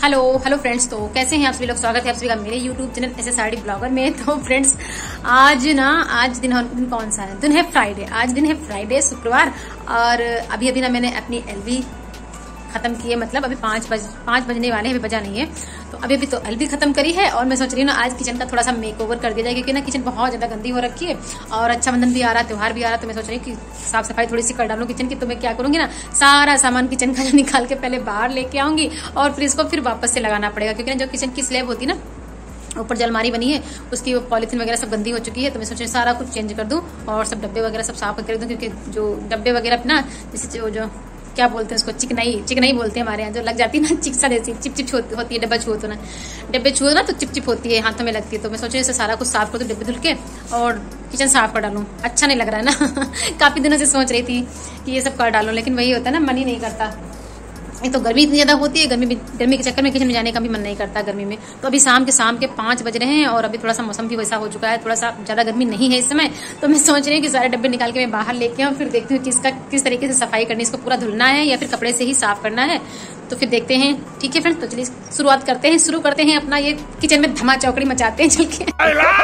Hello friends, तो कैसे हैं आप सभी लोग। स्वागत है आप सभी का मेरे यूट्यूब चैनल SSRD ब्लॉगर में। तो फ्रेंड्स आज दिन कौन सा है? दिन है फ्राइडे। आज दिन है फ्राइडे, शुक्रवार। और अभी ना मैंने अपनी LV खत्म की है, मतलब अभी 5 बजने वाले हैं, अभी बजा नहीं है। तो अभी तो LV खत्म करी है और मैं सोच रही हूँ ना आज किचन का थोड़ा सा मेकओवर कर दिया जाए, क्योंकि ना किचन बहुत ज्यादा गंदी हो रखी है और रक्षाबंधन भी आ रहा है, त्योहार भी आ रहा है। तो मैं सोच रही हूँ कि साफ सफाई थोड़ी सी कर डालूं किचन की। तो मैं क्या करूंगी ना, सारा सामान किचन का निकाल के पहले बाहर लेके आऊंगी और फिर इसको फिर वापस से लगाना पड़ेगा, क्योंकि ना जो किचन की स्लैब होती है ना, ऊपर जो अलमारी बनी है उसकी वो पॉलीथीन वगैरह सब गंदी हो चुकी है। तो मैं सोच रही हूँ सारा कुछ चेंज कर दूं और सब डब्बे वगैरह सब साफ करके रख दूं, क्योंकि जो डब्बे वगैरह ना, जैसे जो क्या बोलते हैं उसको, चिकनाई बोलते हैं हमारे यहाँ, जो लग जाती है ना चिकसा जैसी चिप होती है। डब्बे छुओ ना तो चिप होती है, हाथों में लगती है। तो मैं सोच रही हूँ इसे सारा कुछ साफ कर दूं, डब्बे धुल के और किचन साफ कर डालूं। अच्छा नहीं लग रहा है ना। काफी दिनों से सोच रही थी कि ये सब कर डालूं, लेकिन वही होता है ना, मन ही नहीं करता। एक तो गर्मी इतनी ज्यादा होती है, गर्मी के चक्कर में किचन में जाने का भी मन नहीं करता गर्मी में। तो अभी शाम के 5 बज रहे हैं और अभी थोड़ा सा मौसम भी वैसा हो चुका है, थोड़ा सा ज्यादा गर्मी नहीं है इस समय। तो मैं सोच रही हूँ कि सारे डब्बे निकाल के मैं बाहर लेके आऊँ, फिर देखती हूँ कि इसका किस तरीके से सफाई करनी है, इसको पूरा धुलना है या फिर कपड़े से ही साफ करना है। तो फिर देखते हैं। ठीक है फ्रेंड्स, तो चलिए शुरू करते हैं अपना ये किचन में धमा चौकड़ी मचाते हैं चल के।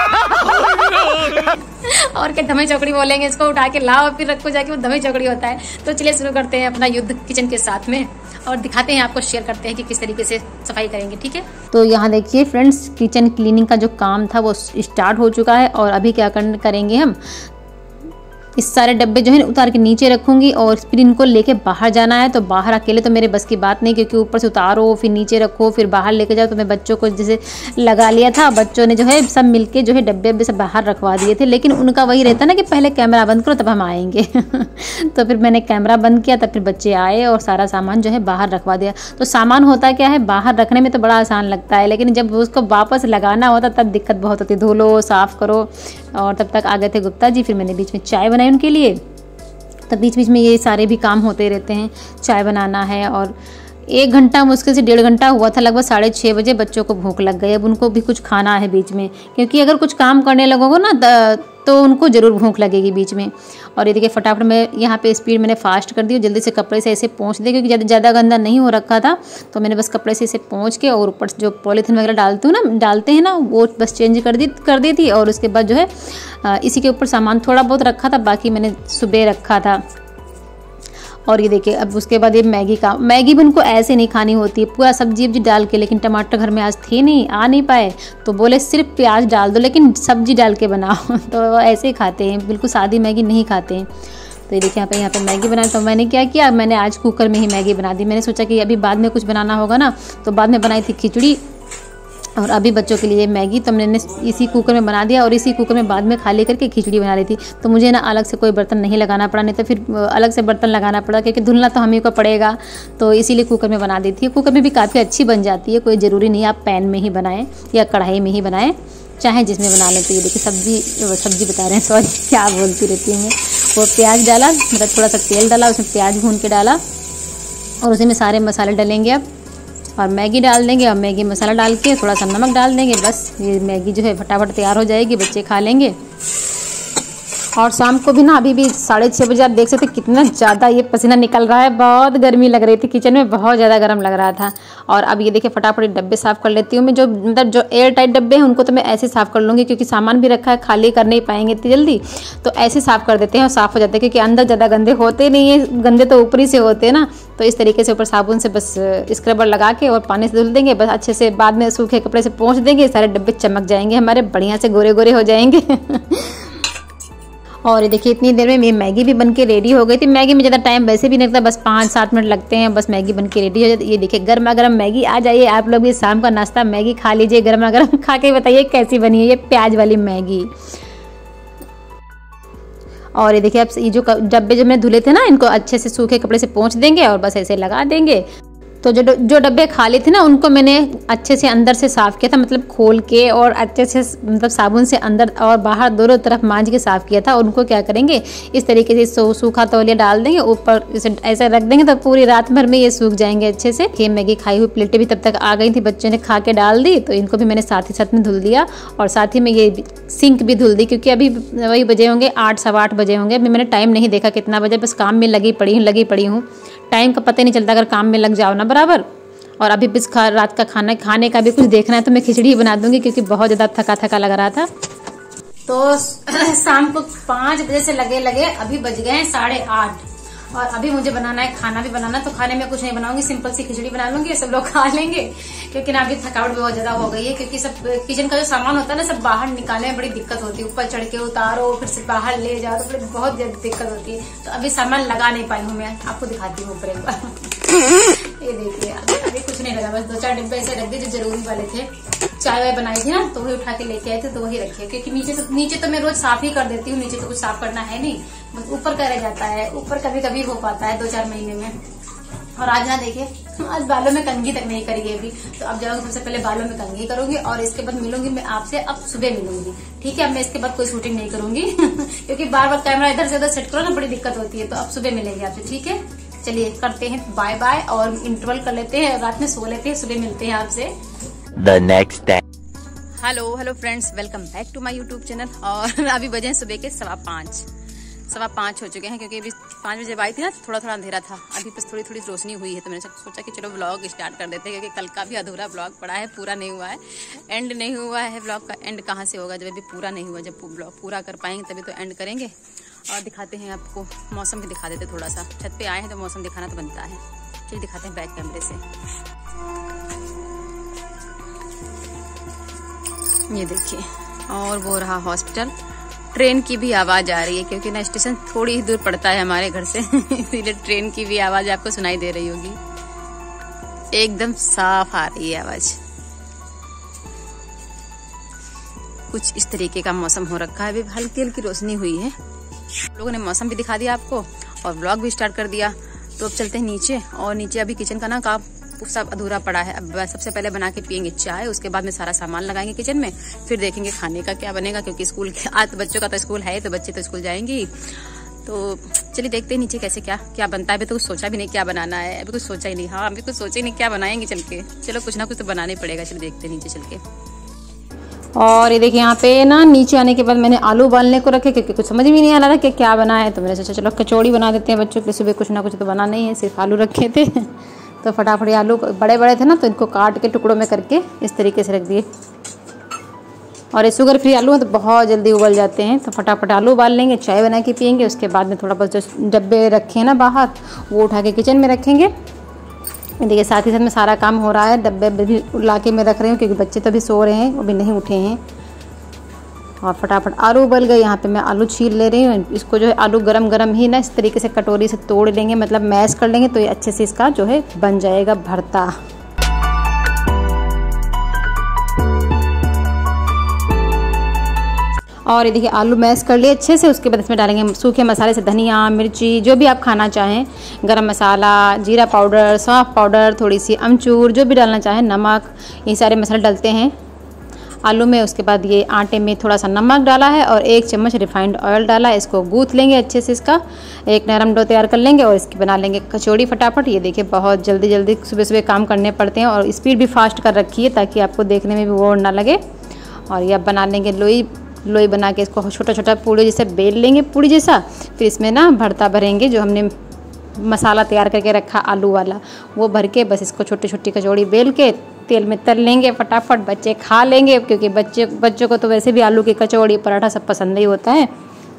और क्या धमाई चौकड़ी बोलेंगे इसको, उठा के लाओ फिर रखो जाके, वो धमाई चौकड़ी होता है। तो चलिए शुरू करते हैं अपना युद्ध किचन के साथ में और दिखाते हैं, आपको शेयर करते हैं कि किस तरीके से सफाई करेंगे। ठीक है, तो यहाँ देखिए फ्रेंड्स, किचन क्लीनिंग का जो काम था वो स्टार्ट हो चुका है। और अभी क्या करेंगे हम, इस सारे डब्बे जो है उतार के नीचे रखूंगी और फिर इनको लेके बाहर जाना है। तो बाहर अकेले तो मेरे बस की बात नहीं, क्योंकि ऊपर से उतारो फिर नीचे रखो फिर बाहर लेके जाओ। तो मैं बच्चों को जैसे लगा लिया था, बच्चों ने जो है सब मिलके जो है डब्बे सब बाहर रखवा दिए थे। लेकिन उनका वही रहता ना कि पहले कैमरा बंद करो तब हम आएंगे। तो फिर मैंने कैमरा बंद किया, तब फिर बच्चे आए और सारा सामान जो है बाहर रखवा दिया। तो सामान होता क्या है, बाहर रखने में तो बड़ा आसान लगता है, लेकिन जब उसको वापस लगाना होता तब दिक्कत बहुत होती है। धुलो साफ करो। और तब तक आ गए थे गुप्ता जी, फिर मैंने बीच में चाय बनाई उनके लिए। तब बीच में ये सारे भी काम होते रहते हैं, चाय बनाना है। और 1 घंटा मुश्किल से 1.5 घंटा हुआ था, लगभग 6:30 बजे बच्चों को भूख लग गई। अब उनको भी कुछ खाना है बीच में, क्योंकि अगर कुछ काम करने लगोगे ना तो उनको ज़रूर भूख लगेगी बीच में। और ये देखिए फटाफट मैं यहाँ पे स्पीड मैंने फास्ट कर दी, जल्दी से कपड़े से ऐसे पोंछ दिया, क्योंकि ज़्यादा गंदा नहीं हो रखा था। तो मैंने बस कपड़े से इसे पोंछ के और ऊपर जो पॉलीथीन वगैरह डालते हैं ना, वो बस चेंज कर दी थी। और उसके बाद जो है इसी के ऊपर सामान थोड़ा बहुत रखा था, बाकी मैंने सुबह रखा था। और ये देखिए अब उसके बाद ये मैगी भी उनको ऐसे नहीं खानी होती है, पूरा सब्जी डाल के। लेकिन टमाटर घर में आज थे नहीं, आ नहीं पाए, तो बोले सिर्फ प्याज डाल दो लेकिन सब्जी डाल के बनाओ। तो ऐसे ही खाते हैं, बिल्कुल सादी मैगी नहीं खाते हैं। तो ये देखिए यहाँ पे मैगी बनाई। तो मैंने क्या किया, मैंने आज कुकर में ही मैगी बना दी। मैंने सोचा कि अभी बाद में कुछ बनाना होगा ना, तो बाद में बनाई थी खिचड़ी और अभी बच्चों के लिए मैगी। तो मैंने इसी कुकर में बना दिया और इसी कुकर में बाद में खाली करके खिचड़ी बना रही थी। तो मुझे ना अलग से कोई बर्तन नहीं लगाना पड़ा, नहीं तो फिर अलग से बर्तन लगाना पड़ा, क्योंकि धुलना तो हम ही को पड़ेगा। तो इसीलिए कुकर में बना दी थी। कुकर में भी काफ़ी अच्छी बन जाती है, कोई ज़रूरी नहीं आप पैन में ही बनाएं या कढ़ाई में ही बनाएं, चाहे जिसमें बना लें। तो ये देखिए सब्जी बता रहे हैं, सॉरी क्या बोलती रहती हूँ मैं। वो प्याज डाला, मतलब थोड़ा सा तेल डाला, उसमें प्याज भून के डाला और उसी में सारे मसाले डालेंगे अब, और मैगी डाल देंगे और मैगी मसाला डाल के थोड़ा सा नमक डाल देंगे। बस ये मैगी जो है फटाफट तैयार हो जाएगी, बच्चे खा लेंगे। और शाम को भी ना, अभी भी 6:30 बजे आप देख सकते कितना ज़्यादा ये पसीना निकल रहा है, बहुत गर्मी लग रही थी, किचन में बहुत ज़्यादा गर्म लग रहा था। और अब ये देखिए फटाफट डब्बे साफ़ कर लेती हूँ मैं। जो एयर टाइट डब्बे हैं उनको तो मैं ऐसे साफ़ कर लूँगी, क्योंकि सामान भी रखा है, खाली कर नहीं पाएंगे इतनी जल्दी। तो ऐसे साफ़ कर देते हैं और साफ़ हो जाते हैं, क्योंकि अंदर ज़्यादा गंदे होते नहीं है, गंदे तो ऊपरी से होते हैं ना। तो इस तरीके से ऊपर साबुन से बस स्क्रबर लगा के और पानी से धुल देंगे, बस अच्छे से। बाद में सूखे कपड़े से पोंछ देंगे, सारे डब्बे चमक जाएंगे हमारे, बढ़िया से गोरे गोरे हो जाएंगे। और ये देखिए इतनी देर में मेरी मैगी भी बनके रेडी हो गई थी। मैगी में ज़्यादा टाइम वैसे भी नहीं लगता, बस 5-7 मिनट लगते हैं, बस मैगी बनके रेडी हो जाती है। ये देखिए गर्मा गर्म मैगी। आ जाइए आप लोग भी शाम का नाश्ता मैगी खा लीजिए गर्मा गर्म, खा के बताइए कैसी बनी है ये प्याज वाली मैगी। और ये देखिए अब ये जो डब्बे जो मैंने धुले थे ना, इनको अच्छे से सूखे कपड़े से पोंछ देंगे और बस ऐसे लगा देंगे। तो जो डब्बे खाली थे ना, उनको मैंने अच्छे से अंदर से साफ़ किया था, मतलब खोल के और अच्छे से, मतलब साबुन से अंदर और बाहर दोनों तरफ मांज के साफ़ किया था। उनको क्या करेंगे, इस तरीके से सूखा तौलिया डाल देंगे ऊपर, इसे ऐसे रख देंगे तो पूरी रात भर में ये सूख जाएंगे अच्छे से। ये मैगी खाई हुई प्लेटें भी तब तक आ गई थी, बच्चों ने खा के डाल दी। तो इनको भी मैंने साथ ही साथ में धुल दिया और साथ ही में ये सिंक भी धुल दी, क्योंकि अभी वही बजे होंगे 8 सवा 8 बजे होंगे। अभी मैंने टाइम नहीं देखा कितना बजे, बस काम में लगी पड़ी हूँ। टाइम का पता नहीं चलता अगर काम में लग जाओ ना बराबर। और अभी बस रात का खाने का भी कुछ देखना है, तो मैं खिचड़ी ही बना दूंगी क्योंकि बहुत ज़्यादा थका थका लग रहा था। तो शाम को 5 बजे से लगे अभी बज गए 8:30 और अभी मुझे बनाना है, खाना भी बनाना। तो खाने में कुछ नहीं बनाऊंगी, सिंपल सी खिचड़ी बना लूंगी, सब लोग खा लेंगे। क्योंकि ना अभी थकावट बहुत ज्यादा हो गई है, क्योंकि सब किचन का जो सामान होता है ना, सब बाहर निकालने में बड़ी दिक्कत होती है। ऊपर चढ़ के उतारो, फिर से बाहर ले जाओ, तो बहुत दिक्कत होती है। तो अभी सामान लगा नहीं पाई हूँ मैं, आपको दिखाती हूँ ऊपर एक बार। ये देखिए, अभी कुछ नहीं लगा, बस 2-4 डिब्बे ऐसे रख दिए जो जरूरी वाले थे। चाय वाय बनाई थी ना, तो वही उठा के लेके आए थे, तो वही रखे। क्योंकि नीचे तो मैं रोज साफ ही कर देती हूँ, नीचे तो कुछ साफ करना है नहीं, बस ऊपर का रह जाता है। ऊपर कभी कभी हो पाता है 2-4 महीने में। और आज ना देखिए, आज बालों में कंघी तक नहीं करी अभी, तो अब जाऊंगी सबसे पहले बालों में कंघी करूंगी और इसके बाद मिलूंगी मैं आपसे। अब सुबह मिलूंगी, ठीक है। अब मैं इसके बाद कोई शूटिंग नहीं करूंगी क्योंकि बार बार कैमरा इधर से उधर सेट करो ना, बड़ी दिक्कत होती है। तो अब सुबह मिलेंगे आपसे, ठीक है। चलिए करते हैं बाय बाय और इंटरवल कर लेते हैं, रात में सो लेते हैं, सुबह मिलते हैं आपसे The next day. Hello friends, welcome back to my YouTube channel. और अभी बजे सुबह के 5:15 हो चुके हैं, क्योंकि अभी 5 बजे आई थी ना, थोड़ा अंधेरा था। अभी बस थोड़ी रोशनी हुई है, तो मैंने सोचा कि चलो व्लॉग स्टार्ट कर देते हैं, क्योंकि कल का भी अधूरा व्लॉग पड़ा है, पूरा नहीं हुआ है, एंड नहीं हुआ है। व्लॉग का एंड कहाँ से होगा जब अभी पूरा नहीं हुआ। जब व्लॉग पूरा कर पाएंगे तभी तो एंड करेंगे। और दिखाते हैं आपको, मौसम भी दिखा देते थोड़ा सा। छत पे आए हैं तो मौसम दिखाना तो बनता है। चलिए दिखाते हैं बैक कैमरे से। ये देखिए, और वो रहा हॉस्पिटल। ट्रेन की भी आवाज आ रही है, क्योंकि ना स्टेशन थोड़ी ही दूर पड़ता है हमारे घर से इसीलिए ट्रेन की भी आवाज आपको सुनाई दे रही होगी। एकदम साफ आ रही है आवाज। कुछ इस तरीके का मौसम हो रखा है। अभी हल्की हल्की रोशनी हुई है। लोगों ने मौसम भी दिखा दिया आपको और व्लॉग भी स्टार्ट कर दिया। तो अब चलते हैं नीचे, और नीचे अभी किचन का ना काम सब अधूरा पड़ा है। अब सबसे पहले बना के पियेंगे चाय, उसके बाद में सारा सामान लगाएंगे किचन में, फिर देखेंगे खाने का क्या बनेगा। क्योंकि स्कूल के आज बच्चों का तो स्कूल है, तो बच्चे तो स्कूल जाएंगे। तो चलिए देखते हैं नीचे कैसे क्या बनता है। अभी तो कुछ सोचा भी नहीं क्या बनाना है, अभी कुछ सोचा ही नहीं। हाँ, अभी कुछ सोचा ही नहीं क्या बनाएंगे चल के। चलो कुछ ना कुछ तो बनाना ही पड़ेगा। चलो देखते हैं नीचे चल के। और ये देखिए, यहाँ पे ना नीचे आने के बाद मैंने आलू उबालने को रखे, क्योंकि कुछ समझ में नहीं आ रहा था कि क्या बना है। तो मैंने सोचा चलो कचौड़ी बना देते हैं बच्चों के। सुबह कुछ ना कुछ तो बनाना ही है, सिर्फ आलू रखे थे तो फटाफट आलू बड़े थे ना, तो इनको काट के टुकड़ों में करके इस तरीके से रख दिए। और ये शुगर फ्री आलू हैं, तो बहुत जल्दी उबल जाते हैं। तो फटाफट आलू उबाल लेंगे, चाय बना के पियेंगे। उसके बाद में थोड़ा बहुत जो डब्बे रखे हैं ना बाहर, वो उठा के किचन में रखेंगे। देखिए, साथ ही साथ में सारा काम हो रहा है। डब्बे भी ला के मैं रख रही हूँ, क्योंकि बच्चे तो अभी सो रहे हैं, वो भी नहीं उठे हैं। और फटाफट आलू उबल गए। यहाँ पे मैं आलू छील ले रही हूँ। इसको जो है आलू गरम ही ना इस तरीके से कटोरी से तोड़ लेंगे, मतलब मैश कर लेंगे, तो ये अच्छे से इसका जो है बन जाएगा भरता। और ये देखिए, आलू मैश कर लिए अच्छे से। उसके बाद इसमें डालेंगे सूखे मसाले से धनिया, मिर्ची, जो भी आप खाना चाहें, गरम मसाला, जीरा पाउडर, सौंफ पाउडर, थोड़ी सी अमचूर, जो भी डालना चाहें, नमक, ये सारे मसाले डालते हैं आलू में। उसके बाद ये आटे में थोड़ा सा नमक डाला है और 1 चम्मच रिफाइंड ऑयल डाला है। इसको गूँथ लेंगे अच्छे से, इसका एक नरम डो तैयार कर लेंगे और इसकी बना लेंगे कचौड़ी फटाफट। ये देखिए, बहुत जल्दी सुबह काम करने पड़ते हैं, और स्पीड भी फास्ट कर रखी है ताकि आपको देखने में भी वो ना लगे। और ये अब बना लेंगे लोई बना के इसको छोटा पूड़ी जैसे बेल लेंगे, पूड़ी जैसा। फिर इसमें ना भरता भरेंगे, जो हमने मसाला तैयार करके रखा आलू वाला, वो भर के बस इसको छोटी कचौड़ी बेल के तेल में तल लेंगे। फटाफट बच्चे खा लेंगे, क्योंकि बच्चों को तो वैसे भी आलू की कचौड़ी पराठा सब पसंद ही होता है।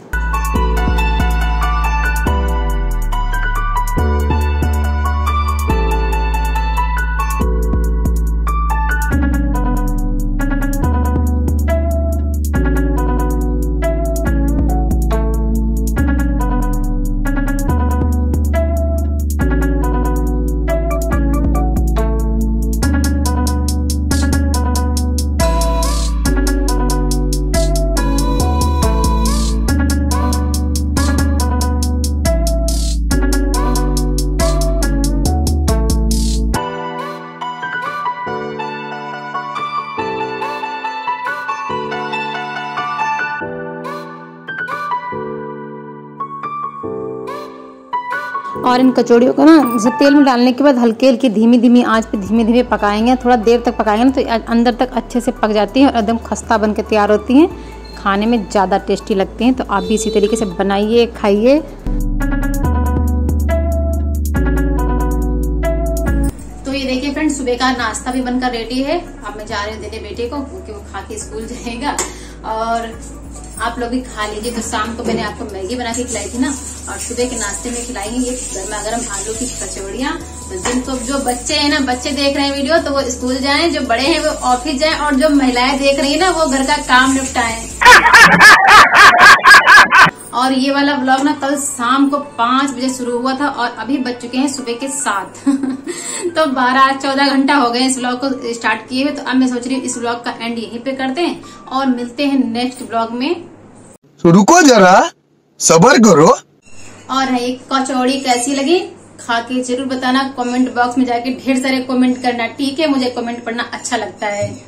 और इन कचौड़ियों को ना जैसे तेल में डालने के बाद हल्की धीमी आंच पे धीमे पकाएंगे। थोड़ा देर तक पकाएंगे ना, तो अंदर तक अच्छे से पक जाती हैं और एकदम खस्ता बन के तैयार होती हैं। खाने में ज़्यादा टेस्टी लगती हैं। तो आप भी इसी तरीके से बनाइए, खाइए। तो ये देखिए फ्रेंड, फ्रेंड सुबह का नाश्ता भी बनकर रेडी है। अब मैं जा रही हूँ देने बेटे को, क्योंकि वो खा के स्कूल जाएगा। और आप लोग भी खा लीजिए। तो शाम को मैंने आपको मैगी बना के खिलाई थी ना, और सुबह के नाश्ते में खिलाएंगे ये गर्मा गर्म आलू की कचौड़ियाँ। तो जिनको जो बच्चे हैं ना, बच्चे देख रहे हैं वीडियो, तो वो स्कूल जाएं, जो बड़े हैं वो ऑफिस जाएं, और जो महिलाएं देख रही है ना वो घर का काम निपटाएं। और ये वाला व्लॉग ना कल शाम को 5 बजे शुरू हुआ था, और अभी बज चुके हैं सुबह के 7। तो 12-14 घंटा हो गए इस व्लॉग को स्टार्ट किए हुए। तो अब मैं सोच रही हूँ इस व्लॉग का एंड यहीं पे करते हैं, और मिलते हैं नेक्स्ट व्लॉग में। तो रुको जरा, सब्र करो। और ये कचौड़ी कैसी लगी खा के जरूर बताना, कमेंट बॉक्स में जाके ढेर सारे कमेंट करना, ठीक है? मुझे कमेंट पढ़ना अच्छा लगता है।